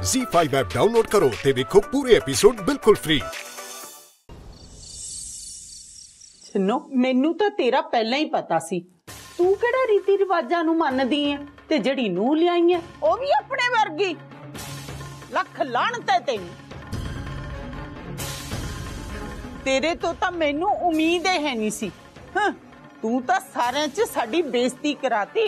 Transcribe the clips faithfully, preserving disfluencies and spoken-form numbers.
ज़ी five app download करो ते देखो पूरे एपिसोड बिल्कुल फ्री। नो मैनू तो तेरा पहला ही पता सी, तू केड़ा रीति रिवाजां नू मनदी है ते जड़ी नूं लियाई है ओ भी अपने वर्गी। लख लाणत है तेनू, तेरे तो तां मैनू उम्मीद है नहीं सी। हाँ, तू तां सारियां च साडी बेइज्जती कराती।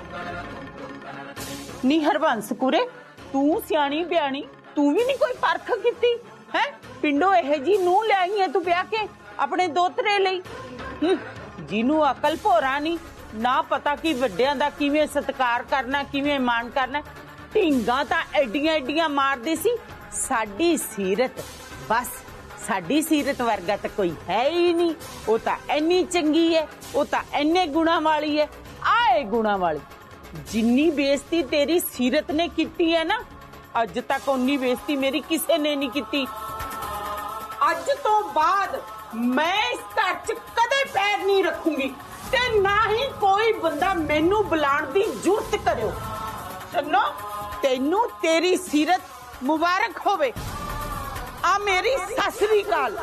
नी हरबंस कुरे, तू सियाणी ब्याणी, तू भी नहीं कोई परख कीती है? पिंडों एह जी नूं लियाई है तू ब्याह के अपने दोतरे लई। जिनू अकल भोरा नहीं ना पता कि वड्डियां दा किवें सत्कार करना, किवें मान करना। ढींगा तां एडियां एडियां मारदी सी। साडी सीरत बस साडी सीरत वर्गा तां कोई है ही नहीं। वो तां इन्नी चंगी है, वो तां इन्ने गुणा वाली है, आए गुणा वाली। जिन्नी बेइज्जती तेरी सीरत ने कीती है ना, अज तक उन्नी बेइज्जती मेरी किसी ने नहीं कीती। अज तो बाद मैं इस घर च कदे पैर नहीं रखूंगी ते ना ही कोई बंदा मैनू बुलाण दी जुर्त करो। सुनो, तेनू तेरी सीरत मुबारक होवे। आ मेरी सत श्री अकाल।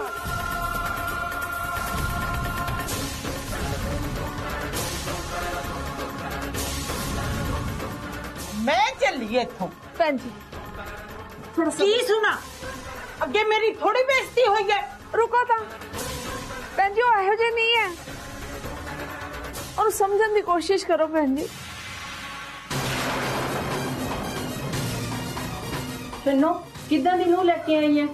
मैं चलिए इथों। भैन जी की सुना, अगे मेरी थोड़ी बेइज्जती हुई है। रुको ता भैन जी, वो जे नहीं है और समझने की कोशिश करो भैन जी। सुनो, किदा दी नूं लेके आई है?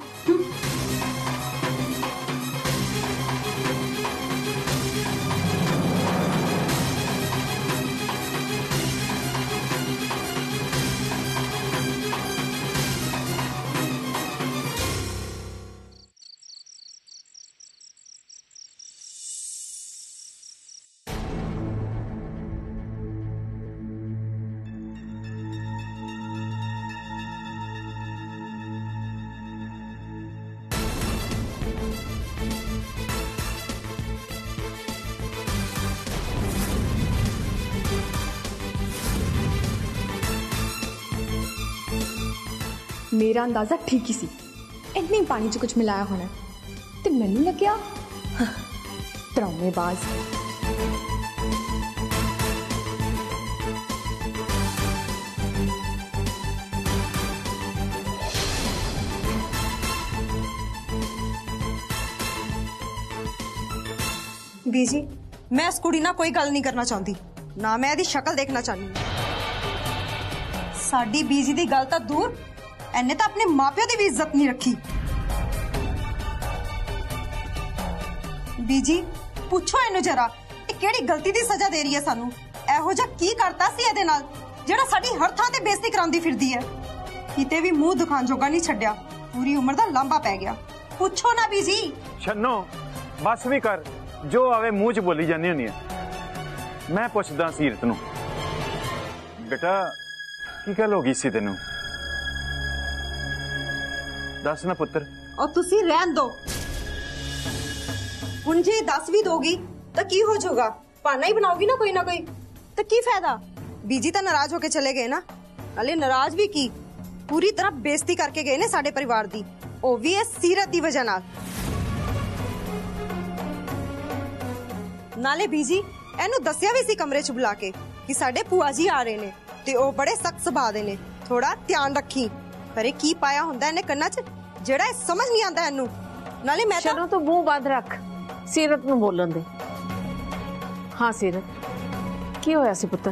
मेरा अंदाजा ठीक ही सी, इतनी पानी च कुछ मिलाया होना ते मैनू लग्या ड्रामेबाज। बीजी, मैं इस कुड़ी ना कोई गल नहीं करना चाहती, ना मैं इहदी शक्ल देखना चाहती। साडी बीजी दी गल तां दूर, इन्हें तो अपने मापियों की भी इज्जत नहीं रखी। बीजी पूछो इन्हू जरा, केड़ी गलती दी सजा दे रही है सानू? एहो जा की करता सी इहदे नाल जेड़ा साडी हर थां ते बेइज्जती करांदी फिरदी है? किते भी मुंह दुखान जोगा नहीं छड्डिया, पूरी उम्र दा लांबा पै गया। पूछो ना बीजी। छन्नो बस भी कर, जो आवे मुंह च बोली जानी होनी है। मैं पुछदा सीरत नू, बेटा की गल हो गई सी तेनू? दस ना पुत्र। और तुसी रहन दो, कुंजी दस भी दोगी तो की हो जाएगा? पाना ही बनाओगी ना कोई ना कोई, तो की फायदा? बीजी तो नाराज होके चले गए ना, अले नाराज भी की पूरी तरह बेइज्जती करके गए ने साडे परिवार दी, ओ भी है सीरत दी वजह नाल। नाले बीजी एनू दसिया भी सी कमरे च बुला के कि साडे भूआ जी आ रहे ने ते ओ बड़े सख्त सुभाव दे ने, थोड़ा ध्यान रखी। पर की पाया हुंदा इन्हें कन्ना च जेड़ा समझ नहीं आता इनू। नाले मैं चलो तो मुंह बंद रख, सीरत नू बोलन दे। हाँ सीरत, की होया सी पुत्र?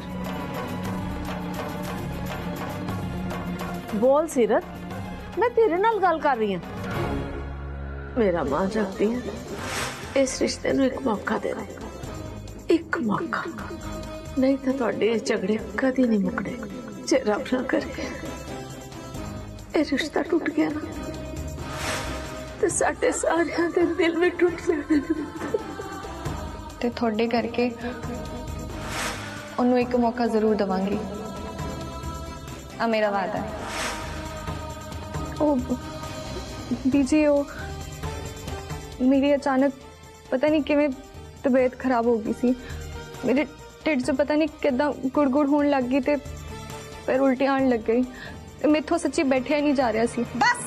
बोल सीरत, मैं तेरे नाल गल कर रही हूं। मेरा मां चाहती है इस रिश्ते नू एक मौका दे दे, एक मौका, नहीं तो तुहाडे झगड़े कदी नहीं मुकने। जे रब ना करे ये रिश्ता टूट गया ना, तो साडे सारियां दे दिल में टूट जाने ते थोड़े करके उन्हें एक मौका जरूर दवांगी, आ मेरा वादा है। ओ बीजी, ओ मेरी अचानक पता नहीं किवें तबीयत खराब हो गई सी। मेरे ढिड च पता नहीं किदा गुड़ गुड़ होने लग गई ते फिर उल्टी आने लग गई। मेथों सच्ची बैठिया नहीं जा रहा सी। बस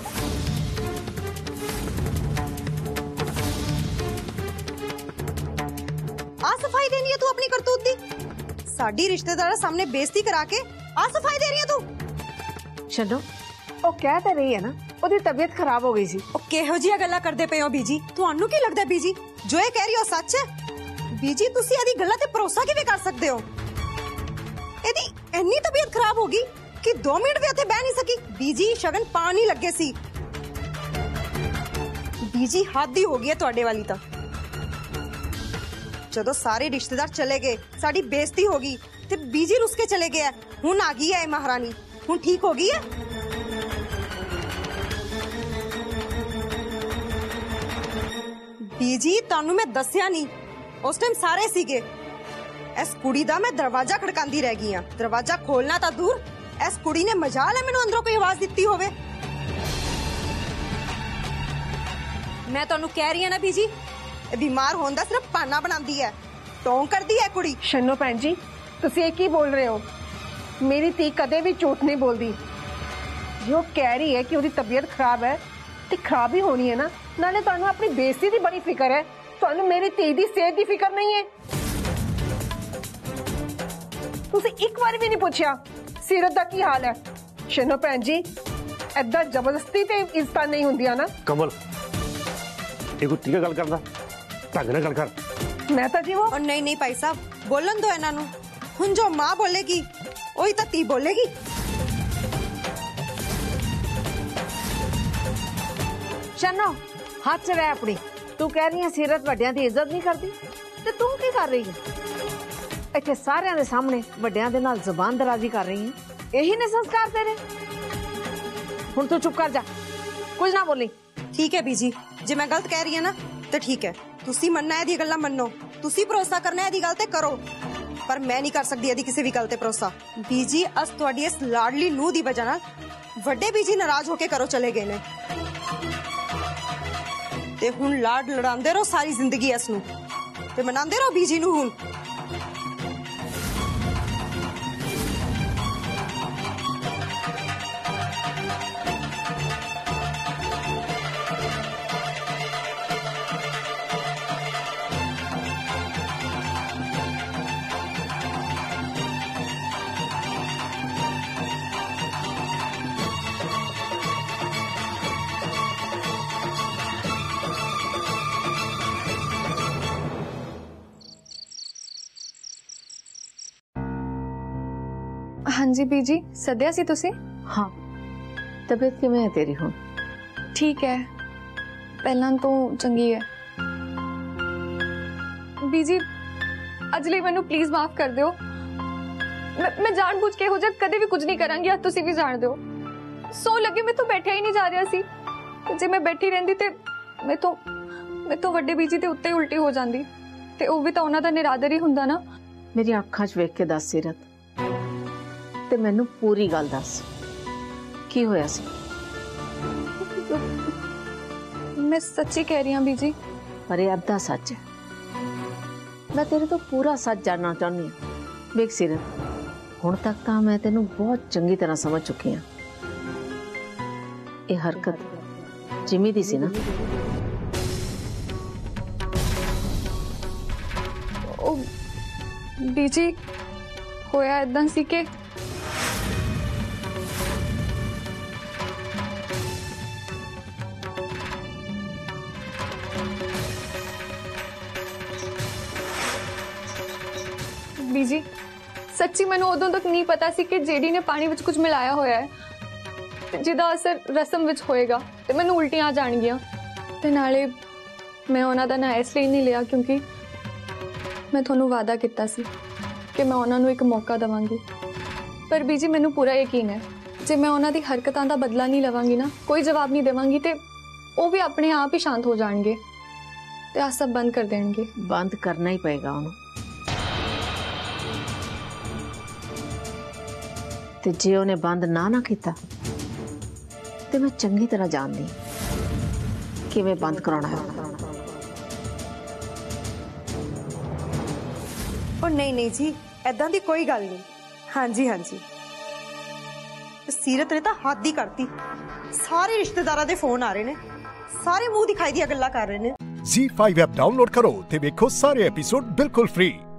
आ सफाई देनी है तू अपनी करतूत दी। साडी रिश्तेदार सामने बेइज्जती करा के आ सफाई दे रही है तू। छड्डो, ओ कह ते रही है ना ओदी तबीयत खराब हो गई सी। ओ किहो जिहा गल्लां करदे पए हो बीजी? ਤੁਹਾਨੂੰ ਕੀ ਲੱਗਦਾ बीजी जो ये कह रही हो सच है? बीजी ਤੁਸੀਂ ਇਹਦੀ ਗੱਲਾਂ ਤੇ ਭਰੋਸਾ ਕਿਵੇਂ ਕਰ ਸਕਦੇ ਹੋ? ਇਹਦੀ ਇੰਨੀ ਤਬੀਅਤ ਖਰਾਬ ਹੋ ਗਈ ਕਿ दो ਮਿੰਟ ਵੀ ਉੱਥੇ ਬਹਿ ਨਹੀਂ ਸਕੀ। बीजी ਸ਼ਗਨ ਪਾਣੀ ਲੱਗੇ ਸੀ। बीजी ਹੱਦ ਹੀ ਹੋ ਗਈ ਹੈ ਤੁਹਾਡੇ ਵਾਲੀ ਤਾਂ। ਜਦੋਂ ਸਾਰੇ ਰਿਸ਼ਤੇਦਾਰ ਚਲੇ ਗਏ ਸਾਡੀ ਬੇਇੱਜ਼ਤੀ ਹੋ ਗਈ ਤੇ बीजी ਰੁੱਸ ਕੇ ਚਲੇ ਗਿਆ। ਹੁਣ ਆ ਗਈ ਹੈ ਇਹ ਮਹਾਰਾਣੀ, ਹੁਣ ਠੀਕ ਹੋ ਗਈ ਹੈ। बीजी ਤੁਹਾਨੂੰ मैं दसिया नहीं उस टाइम सारे सीगे। इस कुड़ी दा मैं दरवाजा खड़कांदी रह गई हां। दरवाजा खोलना तां दूर इस कुड़ी ने मजाल है मैनू अंदरों कोई आवाज दित्ती होवे। मैं ਤੁਹਾਨੂੰ कह रही हां ना बीजी ये बीमार होने दा सिर्फ बहाना बनांदी है, टोंग करदी है कुड़ी। शन्नो भैन जी तुसी की बोल रहे हो? मेरी धी कदे भी झूठ नहीं बोलती। जो कह रही है कि उसकी तबीयत खराब है तो खराब ही होनी है ना। नाले तुहानू अपनी बेइज्जती दी बड़ी फिक्र है, तुहानू मेरी धी दी सेहत दी फिक्र नहीं है। तुसी एक बार भी नहीं पूछया सीरत दा की हाल है। शन्नो भैन जी ऐदा जबरदस्ती ते इज्जत नहीं हुंदियां ना। कमल ये कोई ठीक गल करदा, ढंग नाल गल कर। मैं तो जी वो और नहीं नहीं भाई साहब बोलन दो इन्हां नू। हुण जो मां बोलेगी वही तां धी बोलेगी। शन्नो हाथ च रह अपनी। तू कह रही है सीरत वड्डियां दी इज्जत नहीं करती ते तू की कर रही है? इत्थे सारियां दे सामने वड्डियां दे नाल ज़बान दराजी कर रही है। यही ने संस्कार तेरे? हुण तू चुप कर जा, कुछ ना बोली। ठीक है बीजी जे मैं गलत कह रही है ना तो ठीक है। तुसी मनना है दी गल्लां मन्नो, तुसी भरोसा करना है दी गल ते करो, पर मैं नहीं कर सकदी यदि किसी भी गल ते भरोसा। बीजी अस तुहाडी इस लाडली नूह दी वजह नाल वड्डे बीजी नाराज होके करो चले गए ने ते हुण लाड लड़ांदे रहो सारी जिंदगी इस नूं ते मनांदे रहो बीजी नूं। हुण हाँ जी बीजी सद्या सी तुसी? हाँ तबीयत किवें है तेरी हुण? ठीक है पहला तो चंगी है। बीजी अज लई मैनू प्लीज माफ कर दियो। मैं, मैं जानबूझ के हो जा कदे भी कुछ नहीं करांगी। आज तुसी भी जान दियो सौ लगे मैं तो बैठा ही नहीं जा रहा सी। जे मैं बैठी रहिंदी ते मैं तो मैं तो वड्डे बीजी ते उत्ते उल्टी हो जांदी ते ओ भी तो उन्हां दा निरादर ही हुंदा ना। मेरी अखां च वेख के दस सीरत ते मैनू पूरी गल दस की होया सी? मैं सच्ची कह रही हूं बीजी। पर ये अद्धा सच है। मैं तेरे तो पूरा सच जानना चाहनी हूं। वेख सीरत हुण तक तो मैं तेनू बहुत चंगी तरह समझ चुकी हूं। ये हरकत जिमी दी सी ना? ओ बीजी होया इदां सी के बीजी सच्ची मैनू उदों तक नहीं पता सी कि जेडी ने पानी विच कुछ मिलाया होया है जिदा असर रसम विच होएगा ते मैनू उल्टियां आ जाणगियां। ते नाले मैं उन्हां दा ना इसलिए नहीं लिया क्योंकि मैं थोनू वादा किया सी कि मैं उन्हां नू एक मौका देवांगी। पर बीजी मैनू पूरा यकीन है जे मैं उन्हां दी हरकतां दा बदला नहीं लवांगी ना, कोई जवाब नहीं देवांगी ते वो भी अपने आप ही शांत हो जाएंगे ते आ सब बंद कर देंगे। बंद करना ही पड़ेगा उन्हें। ते जे उन्हें बंद ना ना किया ते मैं चंगी तरह जानदी कि मैं बंद कराना है। और नहीं नहीं जी ऐदां दी कोई गल नहीं। हाँ जी हाँ जी ਸੀਰਤ ਨੇ ਤਾਂ ਹੱਦ ਹੀ ਕਰਤੀ। ਸਾਰੇ ਰਿਸ਼ਤੇਦਾਰਾਂ ਦੇ ਫੋਨ ਆ ਰਹੇ ਨੇ, ਸਾਰੇ ਮੂੰਹ ਦਿਖਾਈ ਦੀਆਂ ਗੱਲਾਂ ਕਰ ਰਹੇ ਨੇ। ਜ਼ੀ ਫਾਈਵ ਐਪ ਡਾਊਨਲੋਡ ਕਰੋ ਤੇ ਵੇਖੋ ਸਾਰੇ ਐਪੀਸੋਡ ਬਿਲਕੁਲ ਫ੍ਰੀ।